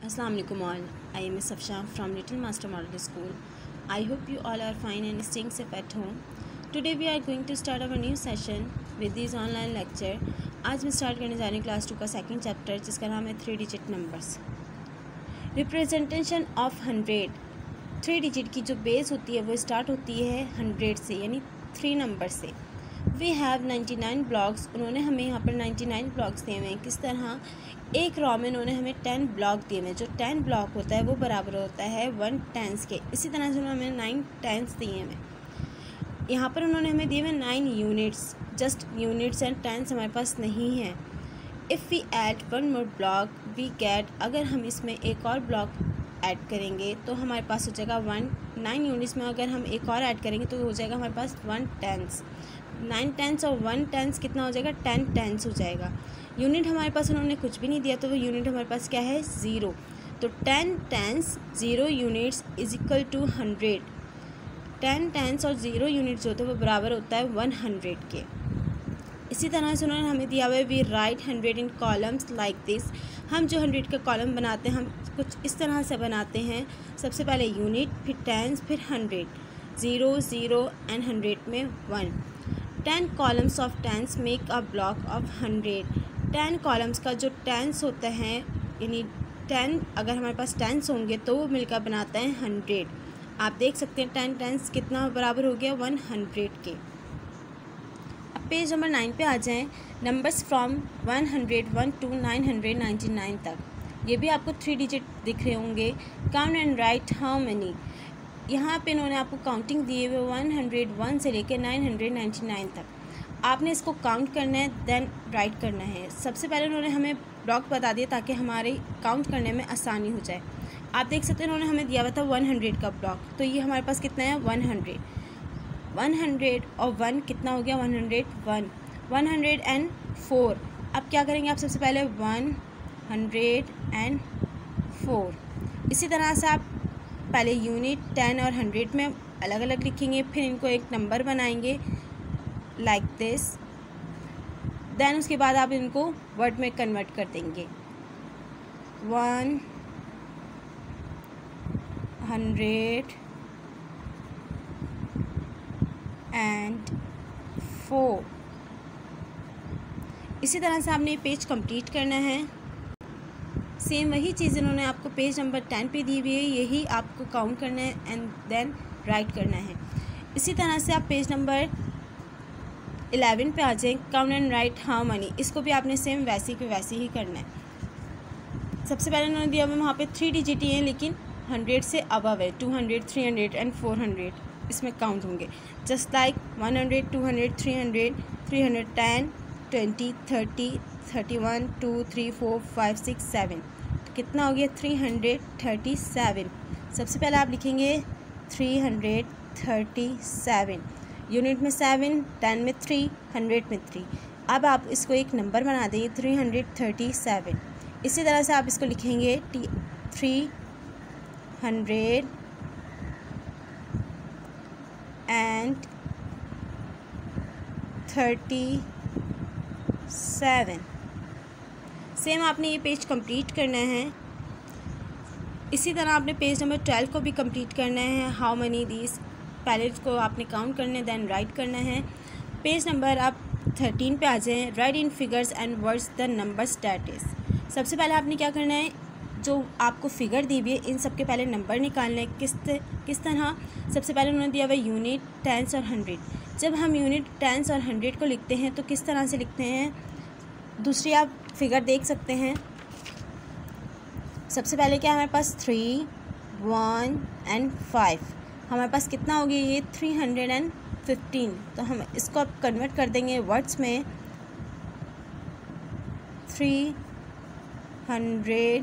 Assalamu alaikum all. I am Ms. Afshan from Little Master Model School. I hope you all are fine and staying safe at home. Today we are going to start our new session with this online lecture. आज मैं start करने जा रही हूँ class 2 का second chapter जिसका नाम है 3 digit numbers. Representation of 100। 3 digit की जो बेस होती है वो स्टार्ट होती है 100 से, यानी 3 नंबर से। We have 99 blocks. उन्होंने हमें यहाँ पर 99 ब्लॉक्स दिए हुए हैं। किस तरह? एक रॉ में उन्होंने हमें 10 ब्लॉक दिए हुए हैं। जो 10 ब्लॉक होता है वो बराबर होता है 1 टेंस के। इसी तरह से उन्होंने हमें 9 टेंस दिए हुए हैं। यहाँ पर उन्होंने हमें दिए हुए 9 units. Just units and tens हमारे पास नहीं है। If we add 1 more block we get, अगर हम इसमें एक और ब्लॉक ऐड करेंगे तो हमारे पास हो जाएगा 9 यूनिट्स में अगर हम एक और ऐड करेंगे तो हो जाएगा हमारे पास 1 टेंस। 9 टेंस और 1 टेंस कितना हो जाएगा? 10 टेंस हो जाएगा। यूनिट हमारे पास उन्होंने कुछ भी नहीं दिया तो वो यूनिट हमारे पास क्या है? 0। तो 10 tens 0 units is equal to 100। 10 tens और 0 यूनिट्स जो होते हैं वो बराबर होता है 100 के। इसी तरह से उन्होंने हमें दिया हुआ है we write 100 in columns like this. हम जो 100 का कॉलम बनाते हैं हम कुछ इस तरह से बनाते हैं। सबसे पहले यूनिट, फिर टेंस, फिर 100। 0 0 एंड 100 में 1। 10 columns of tens make a block of 100। 10 columns का जो टेंस होता है, यानी 10 अगर हमारे पास टेंस होंगे तो वो मिलकर बनाता है 100। आप देख सकते हैं 10 टेंस कितना बराबर हो गया? 100 के। अब पेज नंबर 9 पे आ जाएं। नंबर्स फ्रॉम 101 टू 999 तक। ये भी आपको 3 डिजिट दिख रहे होंगे। Count and write how many. यहाँ पे इन्होंने आपको काउंटिंग दिए हुए 101 से लेकर 999 तक। आपने इसको काउंट करना है देन राइट करना है। सबसे पहले उन्होंने हमें ब्लॉक बता दिए ताकि हमारे काउंट करने में आसानी हो जाए। आप देख सकते हैं उन्होंने हमें दिया हुआ था 100 का ब्लॉक, तो ये हमारे पास कितना है? 100 और 1 कितना हो गया? 101। 104। अब क्या करेंगे आप? सबसे पहले 104। इसी तरह से आप पहले यूनिट, 10 और 100 में अलग अलग लिखेंगे, फिर इनको एक नंबर बनाएंगे लाइक दिस। देन उसके बाद आप इनको वर्ड में कन्वर्ट कर देंगे। 100 and 4। इसी तरह से आपने ये पेज कंप्लीट करना है। सेम वही चीज़ इन्होंने आपको पेज नंबर 10 पे दी हुई है, यही आपको काउंट करना है एंड देन राइट करना है। इसी तरह से आप पेज नंबर 11 पे आ जाएं। Count and write how many. इसको भी आपने सेम वैसे के वैसे ही करना है। सबसे पहले उन्होंने दिया वहाँ पे 3 डिजिट ही हैं लेकिन 100 से अबव है। 200, 300 एंड 400 इसमें काउंट होंगे। Just like 100, 200, 300, 310, 20, 30, 31, 2, 3, 4, 5, 6, 7। तो कितना हो गया? 337। सबसे पहले आप लिखेंगे 337। यूनिट में 7, 10 में 3, 100 में 3। अब आप इसको एक नंबर बना देंगे 337। इसी तरह से आप इसको लिखेंगे 337 सेम आपने ये पेज कंप्लीट करना है। इसी तरह आपने पेज नंबर 12 को भी कंप्लीट करना है। हाउ मनी दीज, पहले इसको आपने काउंट करना है देन राइट करना है। पेज नंबर आप 13 पे आ जाएं। Write in figures and words the number status. सबसे पहले आपने क्या करना है? जो आपको फिगर दी हुई है इन सब के पहले नंबर निकालने हैं। किस तरह? सबसे पहले उन्होंने दिया हुआ यूनिट, टेंस और 100। जब हम यूनिट, टेंस और 100 को लिखते हैं तो किस तरह से लिखते हैं? दूसरी आप फिगर देख सकते हैं। सबसे पहले क्या हमारे पास? 3, 1 एंड 5। हमारे पास कितना हो गया? ये 315। तो हम इसको अब कन्वर्ट कर देंगे वर्ड्स में। 315।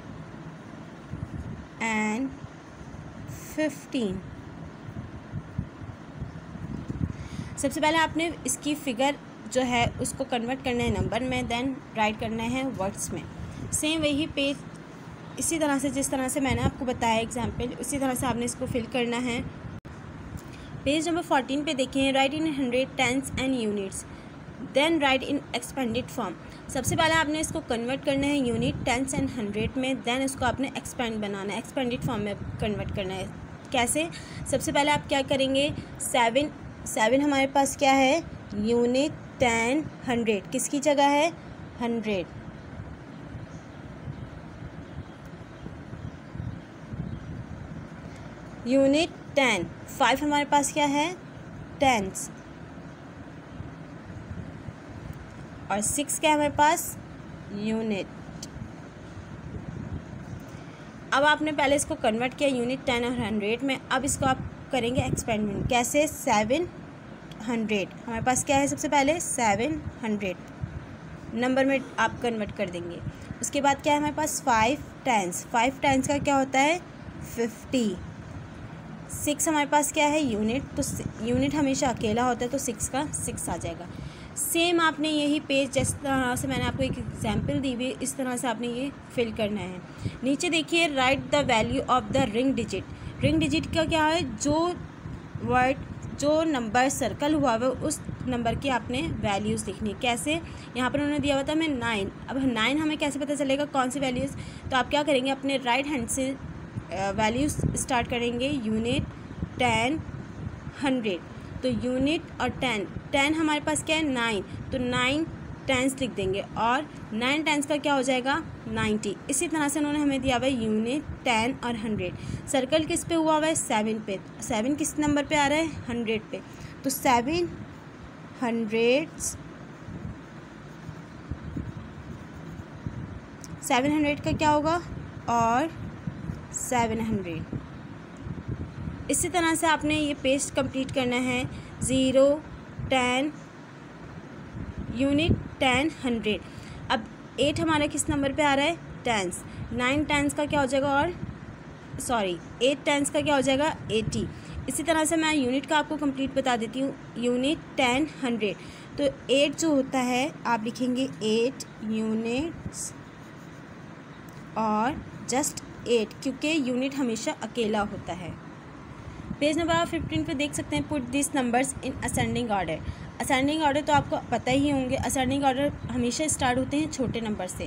सबसे पहले आपने इसकी फ़िगर जो है उसको कन्वर्ट करना है नंबर में, देन राइट करना है वर्ड्स में। सेम वही पेज इसी तरह से जिस तरह से मैंने आपको बताया एग्जाम्पल, उसी तरह से आपने इसको फिल करना है। पेज नंबर 14 पे देखें। Write in 100 tens and units. Then write in expanded form. सबसे पहले आपने इसको कन्वर्ट करना है यूनिट, टेंस एंड हंड्रेड में, देन इसको आपने एक्सपेंड बनाना है, एक्सपेंडेड फॉर्म में कन्वर्ट करना है। कैसे? सबसे पहले आप क्या करेंगे, 7 हमारे पास क्या है, यूनिट, 10, 100, किसकी जगह है, 100। यूनिट 10, 5 हमारे पास क्या है, टेंस, और 6 क्या है हमारे पास, यूनिट। अब आपने पहले इसको कन्वर्ट किया यूनिट, 10 और 100 में, अब इसको आप करेंगे एक्सपेंडमेंट। कैसे? 700 हमारे पास क्या है, सबसे पहले 700 नंबर में आप कन्वर्ट कर देंगे। उसके बाद क्या है हमारे पास, 5 टेंस का क्या होता है, 50। 6 हमारे पास क्या है, यूनिट, तो यूनिट हमेशा अकेला होता है, तो 6 का 6 आ जाएगा। सेम आपने यही पेज जिस तरह से मैंने आपको एक एग्जांपल दी हुई, इस तरह से आपने ये फिल करना है। नीचे देखिए, write the value of the ring digit. Ring digit का क्या है, जो नंबर सर्कल हुआ हुआ उस नंबर की आपने वैल्यूज़ लिखनी है। कैसे? यहाँ पर उन्होंने दिया हुआ था हमें 9। अब 9 हमें कैसे पता चलेगा कौन सी वैल्यूज़, तो आप क्या करेंगे, अपने राइट हैंड से वैल्यूज़ स्टार्ट करेंगे, यूनिट, 10, 100। तो यूनिट और 10 हमारे पास क्या है, 9, तो 9 टेंस लिख देंगे, और 9 टेंस का क्या हो जाएगा, 90। इसी तरह से उन्होंने हमें दिया हुआ है यूनिट, 10 और 100। सर्कल किस पे हुआ हुआ है, 7 पे। 7 किस नंबर पे आ रहा है, 100 पे, तो 7 700 का क्या होगा, और 700। इसी तरह से आपने ये पेज कंप्लीट करना है, 0, 10, यूनिट, 10, 100। अब 8 हमारा किस नंबर पे आ रहा है, टेंस। 9 टेंस का क्या हो जाएगा, और 8 टेंस का क्या हो जाएगा, 80। इसी तरह से मैं यूनिट का आपको कंप्लीट बता देती हूँ, यूनिट, 10, 100। तो 8 जो होता है आप लिखेंगे 8 यूनिट्स और जस्ट 8, क्योंकि यूनिट हमेशा अकेला होता है। पेज नंबर आप 15 पे देख सकते हैं, put this numbers in ascending order. Ascending order तो आपको पता ही होंगे, असेंडिंग ऑर्डर हमेशा स्टार्ट होते हैं छोटे नंबर से।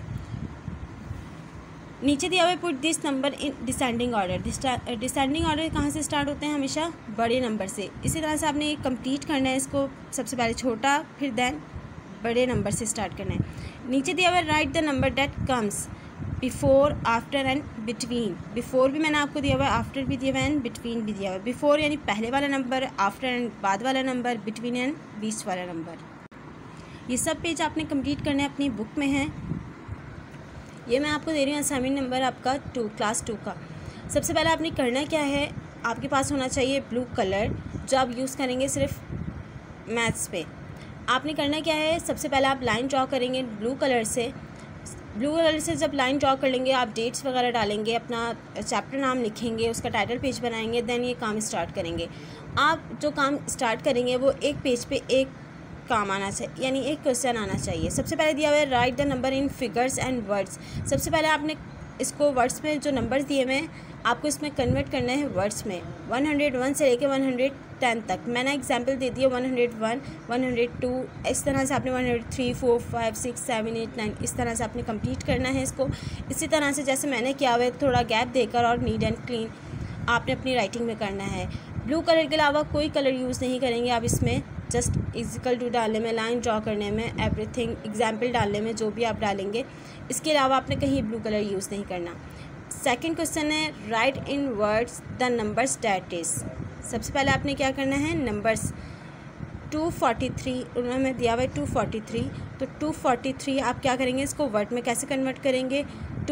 नीचे दिया हुआ है, put this number in descending order. Descending order कहाँ से स्टार्ट होते हैं, हमेशा बड़े नंबर से। इसी तरह से आपने ये कंप्लीट करना है, इसको सबसे पहले छोटा, फिर देन बड़े नंबर से स्टार्ट करना है। नीचे दिया हुआ है, write the number that comes before, after and between. Before भी मैंने आपको दिया हुआ है, आफ्टर भी दिया हुआ है, एंड बिटवीन भी दिया हुआ है। बिफोर यानी पहले वाला नंबर, आफ्टर एंड बाद वाला नंबर, बिटवीन एंड बीच वाला नंबर। ये सब पेज आपने कंप्लीट करने अपनी बुक में है। ये मैं आपको दे रही हूँ असाइनमेंट नंबर आपका 2, क्लास 2 का। सबसे पहले आपने करना क्या है, आपके पास होना चाहिए ब्लू कलर, जो आप यूज़ करेंगे सिर्फ मैथ्स पे। आपने करना क्या है, सबसे पहले आप लाइन ड्रॉ करेंगे ब्लू कलर से। ब्लू कलर से जब लाइन ड्रॉ कर लेंगे, आप डेट्स वगैरह डालेंगे, अपना चैप्टर नाम लिखेंगे, उसका टाइटल पेज बनाएंगे, देन ये काम स्टार्ट करेंगे। आप जो काम स्टार्ट करेंगे वो एक पेज पे एक काम आना चाहिए, यानी एक क्वेश्चन आना चाहिए। सबसे पहले दिया हुआ है, write the number in figures and words. सबसे पहले आपने इसको वर्ड्स में जो नंबर्स दिए हुए हैं आपको इसमें कन्वर्ट करना है वर्ड्स में, 101 से लेकर 110 तक। मैंने एग्जांपल दे दिया 101, 102, इस तरह से आपने 103, 4, 5, 6, 7, 8, 9 इस तरह से आपने कंप्लीट करना है इसको। इसी तरह से जैसे मैंने किया हुआ है, थोड़ा गैप देकर और नीट एंड क्लीन आपने अपनी राइटिंग में करना है। ब्लू कलर के अलावा कोई कलर यूज़ नहीं करेंगे आप इसमें, जस्ट इक्वल टू डालने में, लाइन ड्रॉ करने में, एवरीथिंग एग्जाम्पल डालने में, जो भी आप डालेंगे। इसके अलावा आपने कहीं ब्लू कलर यूज़ नहीं करना। सेकंड क्वेश्चन है, write in words the numbers that is. सबसे पहले आपने क्या करना है, नंबर्स 243 उन्होंने दिया हुआ है 243, तो 243 आप क्या करेंगे, इसको वर्ड में कैसे कन्वर्ट करेंगे,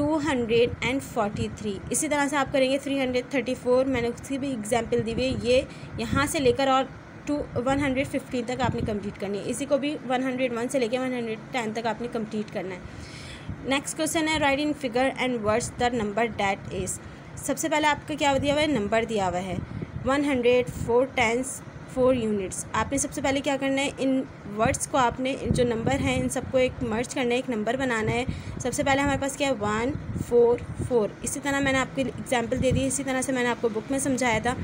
243। इसी तरह से आप करेंगे 334, मैंने उसकी भी एग्जाम्पल दी हुई है। ये यहाँ से लेकर और 115 तक आपने कंप्लीट करनी है। इसी को भी 101 से लेकर 110 तक आपने कंप्लीट करना है। नेक्स्ट क्वेश्चन है, write in figure and words the number that is. सबसे पहले आपका क्या दिया हुआ है, नंबर दिया हुआ है 100, 4 टेंस, 4 यूनिट्स। आपने सबसे पहले क्या करना है, इन वर्ड्स को आपने जो नंबर हैं इन सबको एक मर्ज करना है, एक नंबर बनाना है। सबसे पहले हमारे पास क्या है, 1, 4, 4। इसी तरह मैंने आपको एग्जाम्पल दे दी, इसी तरह से मैंने आपको बुक में समझाया था।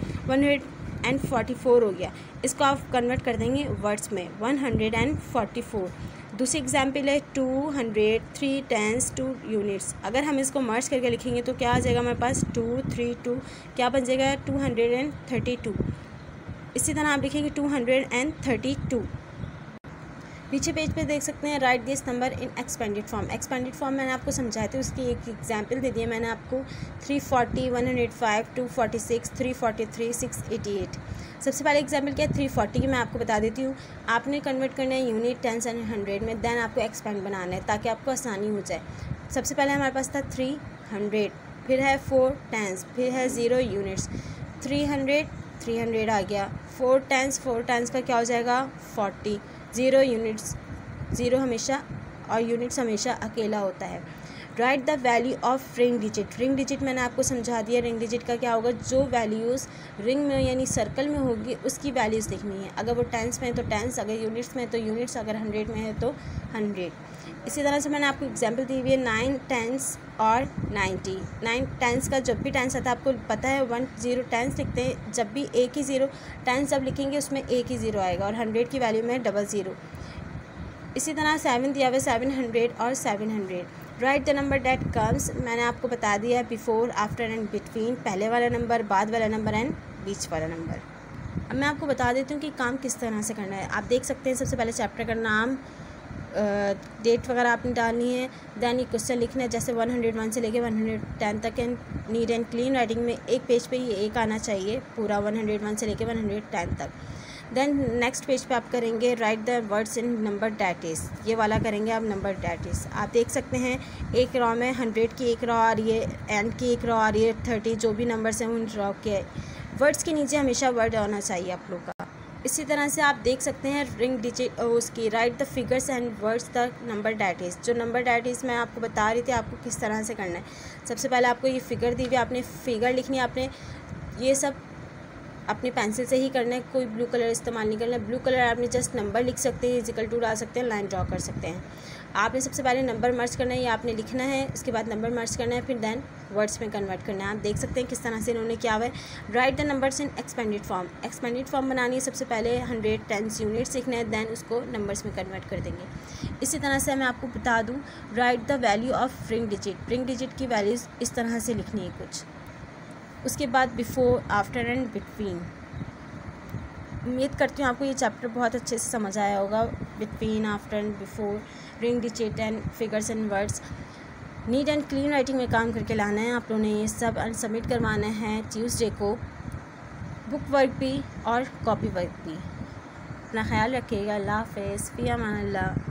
144 हो गया, इसको आप कन्वर्ट कर देंगे वर्ड्स में, 144। दूसरी एग्जाम्पल है 200 3 10s 2 यूनिट्स। अगर हम इसको मर्ज करके लिखेंगे तो क्या आ जाएगा हमारे पास 2 3 2, क्या बन जाएगा 232। इसी तरह आप लिखेंगे 232। पीछे पेज पे देख सकते हैं write this number in expanded form. Expanded form मैंने आपको समझाया था, उसकी एक एग्जांपल दे दी है मैंने आपको 340 105 246 343 688। सबसे पहले एग्जांपल क्या है 340 की मैं आपको बता देती हूँ। आपने कन्वर्ट करना है यूनिट, टेंस एंड हंड्रेड में, देन आपको एक्सपेंड बनाना है ताकि आपको आसानी हो जाए। सबसे पहले हमारे पास था 300, फिर है 4 टेंस, फिर है 0 यूनिट्स। 300 आ गया, 4 टेंस का क्या हो जाएगा 40, 0 यूनिट्स, 0 हमेशा और यूनिट्स हमेशा अकेला होता है। Write the value of ring digit. Ring digit मैंने आपको समझा दिया, रिंग डिजिट का क्या होगा, जो वैल्यूज़ रिंग में यानी सर्कल में होगी उसकी वैल्यूज़ लिखनी है। अगर वो टेंस में है तो टेंस, अगर यूनिट्स में है तो यूनिट्स, अगर 100 में है तो 100। इसी तरह से मैंने आपको एग्जांपल दी हुई है 9 10s और 90। 9 10s का जब भी टेंस आता है आपको पता है 10 टेंस लिखते हैं, जब भी एक ही 0 टेंस जब लिखेंगे उसमें एक ही 0 आएगा, और 100 की वैल्यू में 00। इसी तरह 7 दिया हुआ है 700 और 700। Write the number that comes, मैंने आपको बता दिया बिफोर आफ्टर एंड बिटवीन, पहले वाला नंबर, बाद वाला नंबर एंड बीच वाला नंबर। अब मैं आपको बता देती हूँ कि काम किस तरह से करना है। आप देख सकते हैं सबसे पहले चैप्टर का नाम, डेट वगैरह आपने डालनी है, देन ये क्वेश्चन लिखना है जैसे 101 से लेके 110 तक है। नीट एंड क्लीन राइटिंग में एक पेज पे ये एक आना चाहिए पूरा 101 से लेके 110 तक। देन नेक्स्ट पेज पे आप करेंगे write the words in number that is, ये वाला करेंगे आप नंबर डैट इज़। आप देख सकते हैं एक रॉ में 100 की एक रॉ आ रही है, एंड की एक रॉ आ रही है, 30, जो भी नंबर्स हैं उन रॉ के वर्ड्स के नीचे हमेशा वर्ड आना चाहिए आप लोग का। इसी तरह से आप देख सकते हैं रिंग डिजिट उसकी write the figures and words the number that is. जो नंबर डैट इज़ मैं आपको बता रही थी आपको किस तरह से करना है। सबसे पहले आपको ये फिगर दी हुई, आपने फिगर लिखनी है, आपने ये सब अपनी पेंसिल से ही करना है, कोई ब्लू कलर इस्तेमाल नहीं करना है। ब्लू कलर आपने जस्ट नंबर लिख सकते हैं, इक्वल टू डाल सकते हैं, लाइन ड्रॉ कर सकते हैं। आपने सबसे पहले नंबर मर्ज करना है, ये आपने लिखना है, उसके बाद नंबर मर्ज करना है, फिर देन वर्ड्स में कन्वर्ट करना है। आप देख सकते हैं किस तरह से इन्होंने किया हुआ है। Write the numbers in expanded form. Expanded form बनानी है, सबसे पहले 100 10 यूनिट्स लिखना है, देन उसको नंबर्स में कन्वर्ट कर देंगे। इसी तरह से मैं आपको बता दूँ write the value of ring digit. Ring digit की वैल्यूज़ इस तरह से लिखनी है कुछ, उसके बाद बिफोर आफ्टर एंड बिटवीन। उम्मीद करती हूँ आपको ये चैप्टर बहुत अच्छे से समझ आया होगा। Between, after and before, ring digit and figures and words. Neat and clean writing में काम करके लाना है आप लोगों ने, ये सब सबमिट करवाना है ट्यूसडे को। बुक वर्क भी और कॉपी वर्क भी। अपना ख्याल रखिएगा। अल्लाह हाफ़िज़, फ़ी अमान अल्लाह।